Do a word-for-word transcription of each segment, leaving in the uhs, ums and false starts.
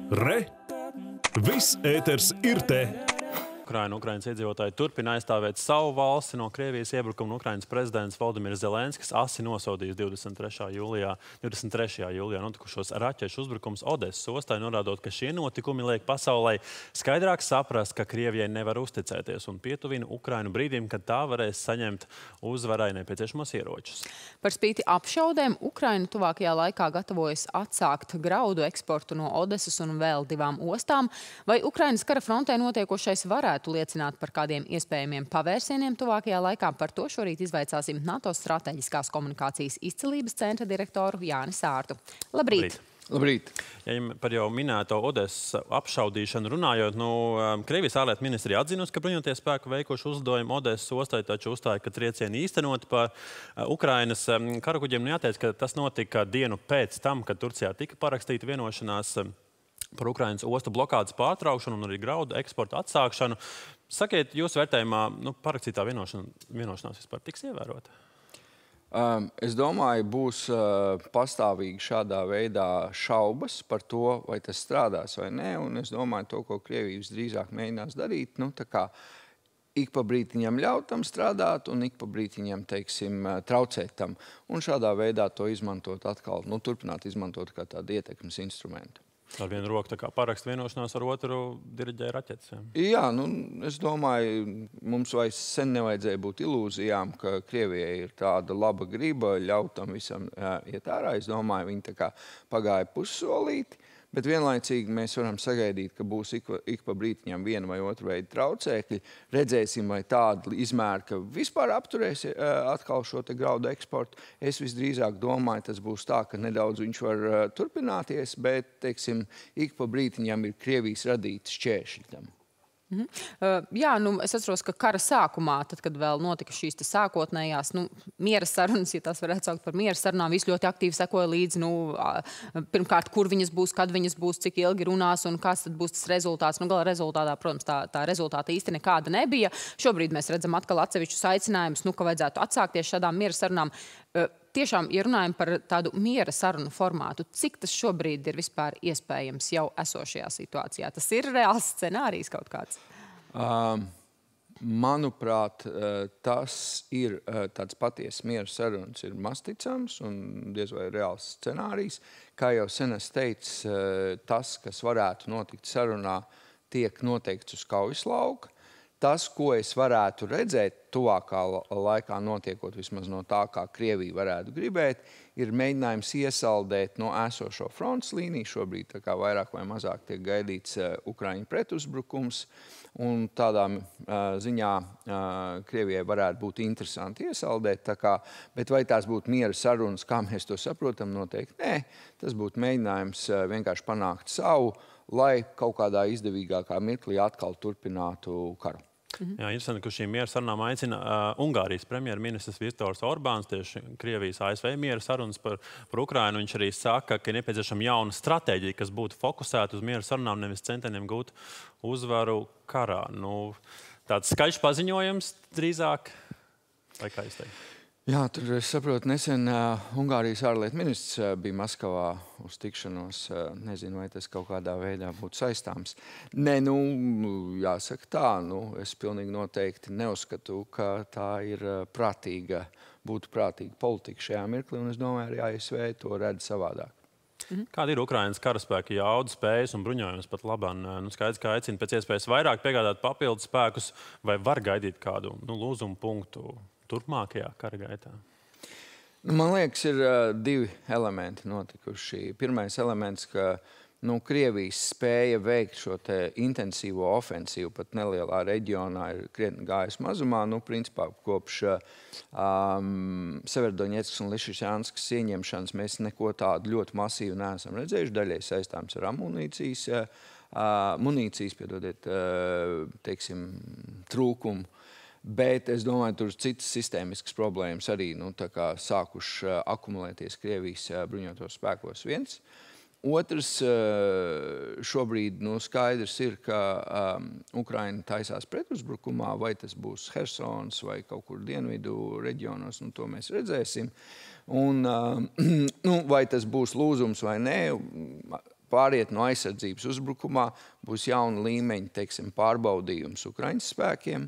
Re! Viss ēters ir te! Ukraina, Ukrainas iedzīvotāji turpina aizstāvēt savu valsti no Krievijas iebrukuma. Ukrainas prezidents Valdimirs Zelenskis asi nosodījis divdesmit trešajā jūlijā, divdesmit trešajā jūlijā notikušos raķešu uzbrukums Odesas ostai, norādot, ka šie notikumi liek pasaulē skaidrāk saprast, ka Krievijai nevar uzticēties un pietuvina Ukrainu brīdim, kad tā varēs saņemt uzvarai nepieciešamos ieročus. Par spīti apšaudēm Ukraina tuvākajā laikā gatavojas atsākt graudu eksportu no Odesas un vēl divām ostām. Vai Ukrainas kara frontē notiekošais varētu liecināt par kādiem iespējamiem pavērsieniem tuvākajā laikā? Par to šorīt izvaicāsim NATO strateģiskās komunikācijas izcilības centra direktoru Jāni Sārtu. Labrīt! Labrīt! Ja par jau minēto Odesas apšaudīšanu runājot, nu, Krievijas ārlietu ministrija atzinusi, ka bruņoties spēku veikuši uzlidojumu Odesas ostai, taču uzstāja, ka triecieni īstenot par Ukrainas karakuģiem. Nu, jāteic, ka tas notika dienu pēc tam, kad Turcijā tika parakstīta vienošanās par Ukrainas ostu blokādes pārtraukšanu un arī graudu eksportu atsākšanu. Sakiet, jūsu vērtējumā, nu, parakstītā vienošanās vispār tiks ievērota? Um, es domāju, būs uh, pastāvīgi šādā veidā šaubas par to, vai tas strādās vai nē, un es domāju, to, ko Krievija visdrīzāk mēģinās darīt, nu, tā kā ik pa brītiņam ļaut tam strādāt un ik pa brītiņam, teiksim, traucēt tam. Un šādā veidā to izmantot atkal, nu, turpināt izmantot kā tādu ietekmes instrumentu. Ar vienu roku tā kā parakst vienošanās, ar otru diriģēja raķetes. Jā, jā nu, es domāju, mums vairs sen nevajadzēja būt ilūzijām, ka Krievijai ir tāda laba griba ļaut tam visam jā, iet ārā. Es domāju, viņi tā kā pagāja pussolīti, bet vienlaicīgi mēs varam sagaidīt, ka būs ik, ik pa brītiņam viena vai otra veida traucēkļi. Redzēsim, vai tāda izmēra, ka vispār apturēs atkal šo te graudu eksportu. Es visdrīzāk domāju, tas būs tā, ka nedaudz viņš var turpināties, bet, teiksim, ik pa brītiņam ir Krievijas radīts šķēršļi tam. Mhm. Uh, jā, nu, es atceros, ka kara sākumā, tad, kad vēl notika šīs te sākotnējās, nu, miera sarunas, ja tās varētu saukt par miera sarunām, visi ļoti aktīvi sekoja līdzi, nu, pirmkārt, kur viņas būs, kad viņas būs, cik ilgi runās un kāds tad būs tas rezultāts. Nu, gala rezultātā, protams, tā, tā rezultāta īsti nekāda nebija. Šobrīd mēs redzam atkal atsevišķus aicinājumus, nu, ka vajadzētu atsākties šādām miera sarunām. Uh, Tiešām, ja runājam par tādu miera sarunu formātu, cik tas šobrīd ir vispār iespējams jau esošajā situācijā? Tas ir reāls scenārijs kaut kāds? Um, manuprāt, tas ir tāds patiesas miera sarunas, ir masticams un diez vai reāls scenārijs. Kā jau sen es teicu, tas, kas varētu notikt sarunā, tiek noteikts uz kaujas lauka. Tas, ko es varētu redzēt tuvākā laikā notiekot vismaz no tā, kā Krievija varētu gribēt, ir mēģinājums iesaldēt no esošo frontes līniju. Šobrīd tā kā vairāk vai mazāk tiek gaidīts Ukraiņu pretuzbrukums, un tādā uh, ziņā uh, Krievijai varētu būt interesanti iesaldēt. Tā kā, bet vai tās būtu miera sarunas, kā mēs to saprotam, noteikti nē. Tas būtu mēģinājums uh, vienkārši panākt savu, lai kaut kādā izdevīgākā mirklī atkal turpinātu karu. Jā, interesanti, ka šī miera sarunām aicina uh, Ungārijas premjerministrs Viktors Orbāns, tieši Krievijas A S V miera sarunas par, par Ukrainu. Viņš arī saka, ka ir nepieciešama jauna stratēģija, kas būtu fokusēta uz miera sarunām, nevis centieniem gūt uzvaru karā. Nu, tāds skaļš paziņojums drīzāk, vai kā jūs teikt? Jā, tur, es saprotu, nesen uh, Ungārijas ārlietu ministrs uh, bija Maskavā uz tikšanos. Uh, nezinu, vai tas kaut kādā veidā būtu saistāms. Nē, nu, jāsaka tā, nu, es pilnīgi noteikti neuzskatu, ka tā ir uh, prātīga, būtu prātīga politika šajā mirklī, un es domāju, arī A S V to redz savādāk. Mhm. Kāda ir Ukrainas karaspēka jauda, spējas un bruņojums pat labāk? Nu, skaidrs, ka aicina pēc iespējas vairāk piegādāt papildus spēkus, vai var gaidīt kādu nu, lūzumu punktu turpmākajā kara gaitā? Man liekas, ir uh, divi elementi notikuši. Pirmais elements, ka nu, Krievijas spēja veikt šo te intensīvo ofensīvu pat nelielā reģionā ir krietni gājis mazumā. Nu, principā, kopš um, Severdoņetskas un Lišičanskas ieņemšanas mēs neko tādu ļoti masīvu neesam redzējuši. Daļai saistāms ar amunīcijas, uh, munīcijas, piedodiet, uh, teiksim, trūkumu. Bet es domāju, tur citas sistēmiskas problēmas arī nu, tā kā sākuši akumulēties Krievijas bruņotos spēkos viens. Otrs, šobrīd nu, skaidrs ir, ka um, Ukraina taisās pretuzbrukumā, vai tas būs Hersons vai kaut kur dienvidu reģionos, nu, to mēs redzēsim. Un, um, nu, vai tas būs lūzums vai nē, pāriet no aizsardzības uzbrukumā, būs jauna līmeņa, teiksim, pārbaudījums Ukraiņas spēkiem.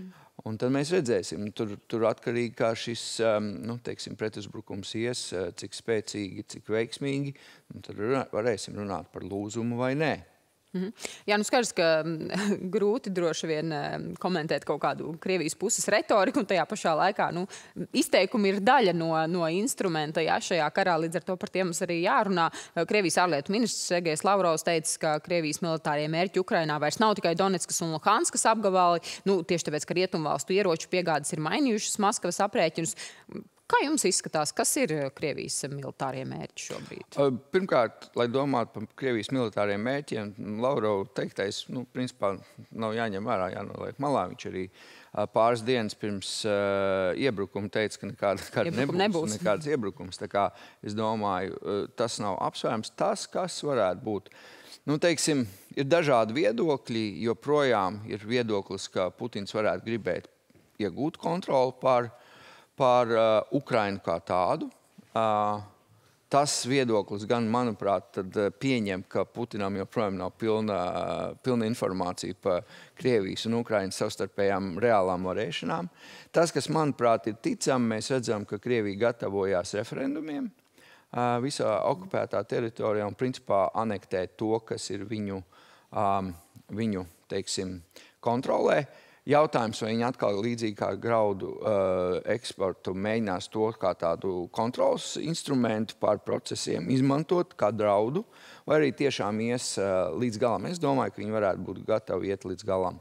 Un tad mēs redzēsim, tur, tur atkarīgi, kā šis nu, teiksim, pretuzbrukums ies, cik spēcīgi, cik veiksmīgi, un tad varēsim runāt par lūzumu vai nē. Mm-hmm. Jā, nu skaidrs, ka grūti droši vien komentēt kaut kādu Krievijas puses retoriku, un tajā pašā laikā nu, izteikumi ir daļa no, no instrumenta jā, šajā karā, līdz ar to par tiem mums arī jārunā. Krievijas ārlietu ministrs Sergejs Lavrovs teica, ka Krievijas militārie mērķi Ukrainā vairs nav tikai Donetskas un Luhanskas apgabali, nu, tieši tāpēc, ka rietumvalstu ieroču piegādes ir mainījušas Maskavas aprēķinus. Kā jums izskatās, kas ir Krievijas militārie mērķi šobrīd? Pirmkārt, lai domātu par Krievijas militāriem mērķiem, Lavrova teiktais, nu, principā nav jāņem vērā, jānoliek malā. Viņš arī pāris dienas pirms uh, iebrukuma teica, ka nekāda, nekāda nebūs, nebūs. nekāds iebrukums. Tā kā es domāju, tas nav apsvērums. Tas, kas varētu būt, nu, teiksim, ir dažādi viedokļi, joprojām ir viedoklis, ka Putins varētu gribēt iegūt kontroli pār par uh, Ukrainu kā tādu. Uh, tas viedoklis gan, manuprāt, tad uh, pieņem, ka Putinam joprojām nav pilna, uh, pilna informācija par Krievijas un Ukrainas savstarpējām reālām varēšanām. Tas, kas, manuprāt, ir ticam, mēs redzam, ka Krievija gatavojās referendumiem uh, visā okupētā teritorijā un principā anektē to, kas ir viņu, um, viņu teiksim, kontrolē. Jautājums, vai viņi atkal līdzīgi kā graudu uh, eksportu mēģinās to kā tādu kontrols instrumentu pār procesiem izmantot kā draudu, vai arī tiešām ies uh, līdz galam. Es domāju, ka viņi varētu būt gatavi iet līdz galam.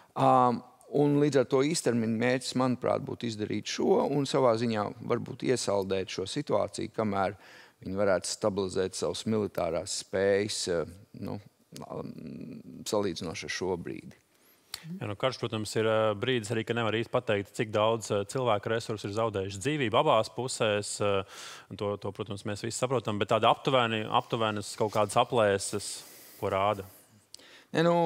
Um, un līdz ar to īstermiņa mērķis, manuprāt, būtu izdarīt šo un savā ziņā varbūt iesaldēt šo situāciju, kamēr viņi varētu stabilizēt savas militārās spējas, uh, nu, salīdzinoši ar šo brīdi. Ja, nu, karš, protams, ir brīdis arī, ka nevar īsti pateikt, cik daudz cilvēku resursu ir zaudējuši dzīvību abās pusēs. To, to, protams, mēs visi saprotam, bet tāda aptuveni, aptuvenas kaut kādas aplēses, ko rāda? Ja, nu,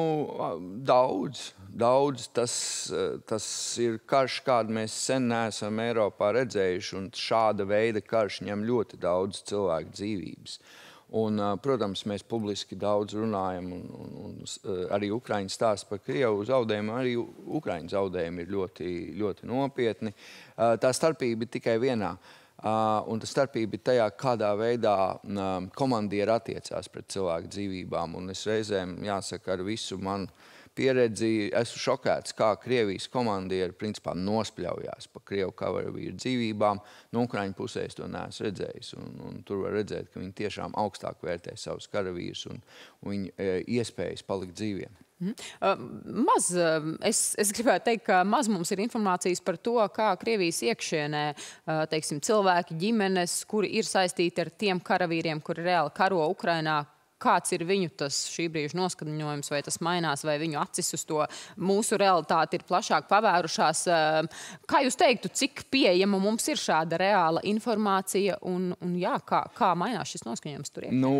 daudz, daudz. Tas, tas ir karš, kādu mēs sen neesam Eiropā redzējuši, un šāda veida karš ņem ļoti daudz cilvēku dzīvības. Un, protams, mēs publiski daudz runājam, un, un, un arī Ukraiņi stāsta par Krievu zaudējumu, arī Ukraiņu zaudējumi ir ļoti, ļoti nopietni. Tā starpība ir tikai vienā, un tā starpība ir tajā, kādā veidā komandieri attiecās pret cilvēku dzīvībām. Un es reizēm, jāsaka, ar visu manu pieredzi esmu šokēts, kā Krievijas komandieri principā nospļaujās par Krievu karavīru dzīvībām. No Ukraiņu pusē es to neesmu redzējis. Un, un tur var redzēt, ka viņi tiešām augstāk vērtē savus karavīrus un, un viņu e, iespējas palikt dzīviem. Mm. Uh, maz, uh, es, es gribētu teikt, ka maz mums ir informācijas par to, kā Krievijas iekšienē, uh, teiksim, cilvēki, ģimenes, kuri ir saistīti ar tiem karavīriem, kuri reāli karo Ukrainā, kāds ir viņu tas šī brīža noskaņojums, vai tas mainās, vai viņu acis uz to mūsu realitāti ir plašāk pavērušās. Kā jūs teiktu, cik pieejama mums ir šāda reāla informācija un, un jā, kā, kā mainās šis noskaņojums tur? Nu,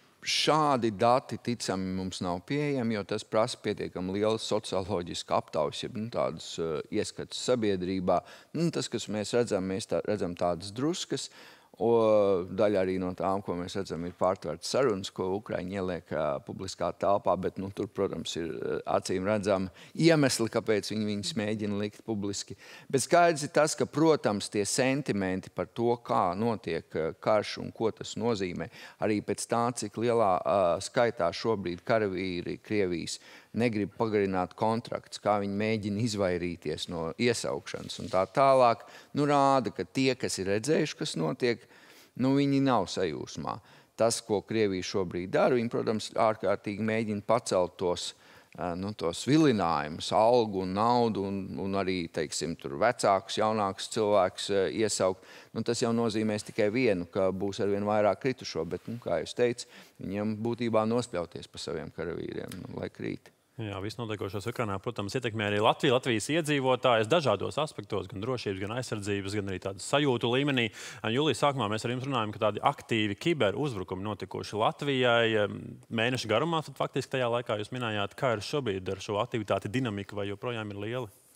šādi dati, ticami, mums nav pieejami, jo tas prasa pietiekami lielu socioloģisku aptaujas, ja nu, tādus uh, ieskatus sabiedrībā. Nu, tas, kas mēs redzam, mēs tā, redzam tādas druskas, O, daļa arī no tām, ko mēs redzam, ir pārtvērts sarunas, ko Ukraiņi ieliek uh, publiskā telpā, bet nu, tur, protams, ir uh, acīm redzami iemesli, kāpēc viņi viņus mēģina likt publiski. Bet skaidrs ir tas, ka, protams, tie sentimenti par to, kā notiek uh, karš un ko tas nozīmē, arī pēc tā, cik lielā uh, skaitā šobrīd karavīri Krievijas negrib pagarināt kontraktus, kā viņi mēģina izvairīties no iesaukšanas un tā tālāk, nu rāda, ka tie, kas ir redzējuši, kas notiek, nu viņi nav sajūsmā. Tas, ko Krievija šobrīd dara, viņi, protams, ārkārtīgi mēģina pacelt tos, nu, tos vilinājumus, algu un naudu un, un arī, teiksim, tur vecākus, jaunākus cilvēkus iesaukt. Nu, tas jau nozīmēs tikai vienu, ka būs arvien vairāk kritušo, bet, nu, kā jūs teicu, viņiem būtībā nospļauties pa saviem karavīriem, nu, lai krīt. Jā, viss notiekošos Ukrainā, protams, ietekmē arī Latviju, Latvijas iedzīvotājus dažādos aspektos, gan drošības, gan aizsardzības, gan arī tādas sajūtu līmenī. Jūlijas sākumā mēs ar jums runājam, ka tādi aktīvi kiber uzbrukumi notikuši Latvijai mēneša garumā, tad faktiski tajā laikā jūs minējāt, kā ir šobrīd ar šo aktivitāti dinamika vai joprojām ir liela?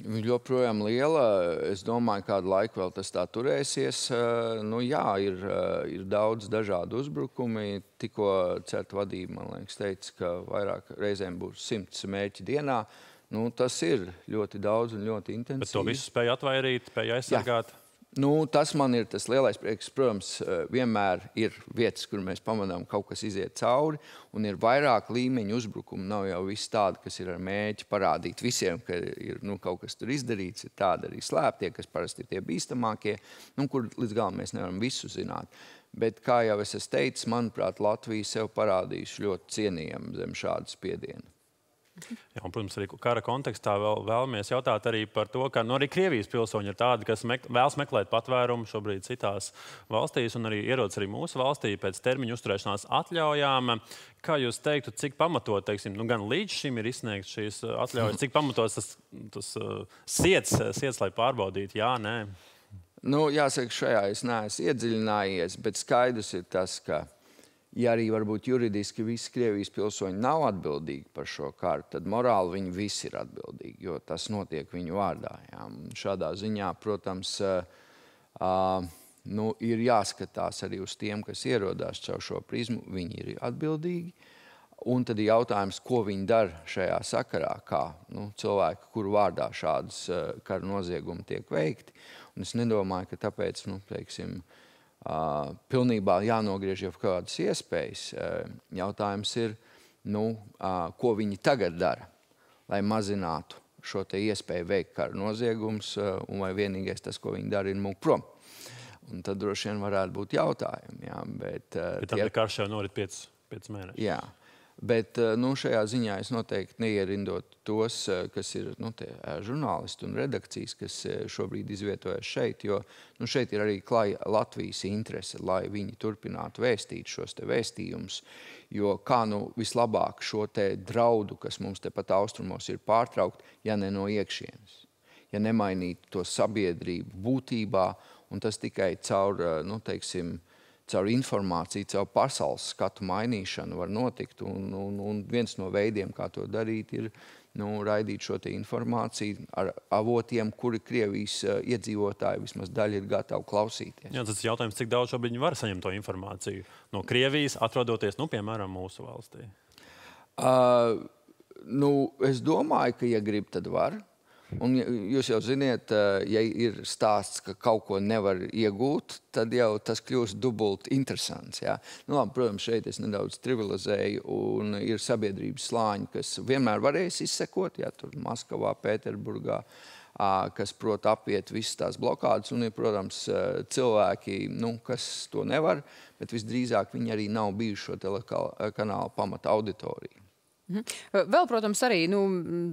Viņa joprojām liela. Es domāju, kādu laiku vēl tas tā turēsies. Nu, jā, ir, ir daudz dažādu uzbrukumi. Tikko CERT vadība, man liekas, teica, ka vairāk reizēm būs simts mērķi dienā. Nu, tas ir ļoti daudz un ļoti intensīvi. Bet to visu spēja atvairīt, spēja aizsargāt? Jā. Nu, tas man ir tas lielais prieks. Protams, vienmēr ir vietas, kur mēs pamanām, kaut kas iziet cauri, un ir vairāk līmeņu uzbrukumu. Nav jau viss tādi, kas ir ar mēķi parādīt visiem, ka ir nu, kaut kas tur izdarīts. Ir tādi arī slēptie, kas parasti ir tie bīstamākie, nu, kur līdz galam mēs nevaram visu zināt. Bet, kā jau es esmu teicis, manuprāt, Latvija sev parādījuši ļoti cienījami zem šādu spiedienu. Jā, un, protams, arī kara kontekstā vēl vēlamies jautāt arī par to, ka nu, arī Krievijas pilsoņi ir tādi, kas mek vēlas meklēt patvērumu šobrīd citās valstīs un arī ierodas arī mūsu valstī pēc termiņu uzturēšanās atļaujām. Kā jūs teiktu, cik pamatot, teiksim, nu, gan līdz šim ir izsniegts šīs atļaujas, cik pamatos tas, tas uh, siets, siets, lai pārbaudītu, jā, nē? Nu, jāsaka, šajā es neesmu iedziļinājies, bet skaidrs ir tas, ka ja arī varbūt juridiski visi Krievijas pilsoņi nav atbildīgi par šo karu, tad morāli viņi visi ir atbildīgi, jo tas notiek viņu vārdā. Jā. Šādā ziņā, protams, uh, nu, ir jāskatās arī uz tiem, kas ierodās caur šo prizmu, viņi ir atbildīgi. Un tad ir jautājums, ko viņi dara šajā sakarā, kā nu, cilvēki, kuru vārdā šādas uh, kara noziegumi tiek veikti. Un es nedomāju, ka tāpēc, nu, teiksim, Uh, pilnībā jānogriež jau kādas iespējas. Uh, jautājums ir, nu, uh, ko viņi tagad dara, lai mazinātu šo te iespēju veikt kara noziegumus, uh, un vai vienīgais tas, ko viņi dara, ir mūk prom. Un tad droši vien varētu būt jautājumi. Jā, bet, uh, bet tad tie... karš jau norit piecus mēnešus. Jā. Bet nu, šajā ziņā es noteikti neierindot tos, kas ir nu, tie, žurnālisti un redakcijas, kas šobrīd izvietojas šeit, jo nu, šeit ir arī klāja Latvijas interese, lai viņi turpinātu vēstīt šos te vēstījumus, jo kā nu vislabāk šo te draudu, kas mums te pat austrumos ir pārtraukt, ja ne no iekšienes, ja nemainītu to sabiedrību būtībā, un tas tikai caur, nu, teiksim, caur informāciju, caur pasaules skatu mainīšanu var notikt. Un, un, un viens no veidiem, kā to darīt, ir nu, raidīt šo te informāciju ar avotiem, kuri Krievijas uh, iedzīvotāji vismaz daļa ir gatavi klausīties. Jā, tas ir jautājums, cik daudz šobrīd viņi var saņemt to informāciju no Krievijas, atrodoties, nu, piemēram, mūsu valstī? Uh, nu, es domāju, ka, ja grib, tad var. Un jūs jau ziniet, ja ir stāsts, ka kaut ko nevar iegūt, tad jau tas kļūst dubult interesants. Jā. Nu, labi, protams, šeit es nedaudz trivializēju, un ir sabiedrības slāņi, kas vienmēr varēs izsekot, jā, tur Maskavā, Pēterburgā, kas prot apiet visas tās blokādes, un ir, protams, cilvēki, nu, kas to nevar, bet visdrīzāk viņi arī nav bijuši šo telekanālu pamata auditoriju. Vēl, protams, arī nu,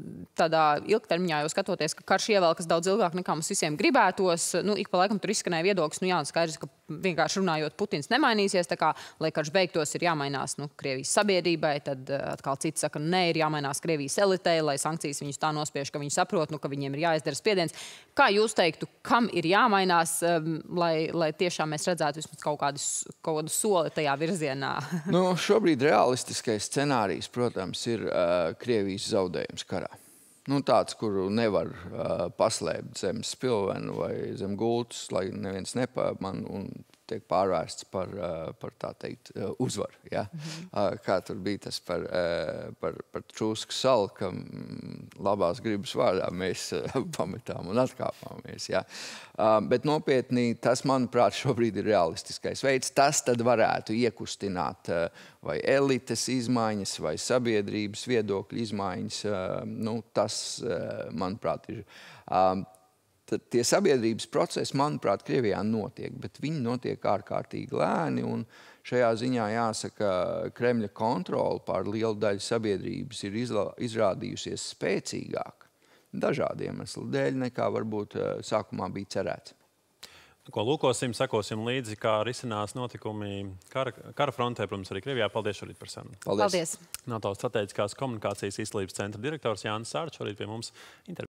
tādā ilgtermiņā jau skatoties, ka karš ievelkas daudz ilgāk nekā mums visiem gribētos. Nu, ik pa laikam tur izskanēja viedoklis, nu jā, skaidrs, ka vienkārši runājot Putins nemainīsies, tā kā, lai karš beigtos ir jāmainās nu, Krievijas sabiedrībai, tad atkal citi saka, nē, ir jāmainās Krievijas elitei, lai sankcijas viņus tā nospiež, ka viņi saprot, nu, ka viņiem ir jāizdara spiediens. Kā jūs teiktu, kam ir jāmainās, lai, lai tiešām mēs redzētu vismaz kaut kādu, kaut kādu soli tajā virzienā? Nu, šobrīd realistiskais scenārijs, protams, ir uh, Krievijas zaudējums karā. Nu, tāds, kuru nevar uh, paslēpt zem spilvenu vai zem gultus, lai neviens nepaman un tiek pārvērsts par, uh, par tā teikt, uh, uzvaru. Ja? Mm-hmm. uh, kā tur bija tas par, uh, par, par Trūsku salu, ka mm, labās gribas vārdā mēs uh, pametām un atkāpāmies. Ja? Uh, bet nopietni, tas, manuprāt, šobrīd ir realistiskais veids. Tas tad varētu iekustināt uh, vai elites izmaiņas, vai sabiedrības viedokļu izmaiņas. Uh, nu, tas, uh, manuprāt, ir... Uh, Tad tie sabiedrības procesi, manuprāt, Krievijā notiek, bet viņi notiek ārkārtīgi lēni, un šajā ziņā jāsaka, Kremļa kontrole pār lielu daļu sabiedrības ir izrādījusies spēcīgāk dažādu iemeslu dēļ, nekā varbūt sākumā bija cerēts. Ko lūkosim, sekosim līdzi, kā risinās notikumi kara, kara frontē, protams, arī Krievijā. Paldies šorīt par sarunu. Paldies. NATO strateģiskās komunikācijas izglītības centra direktors Jānis Sārts šorīt pie mums intervijā.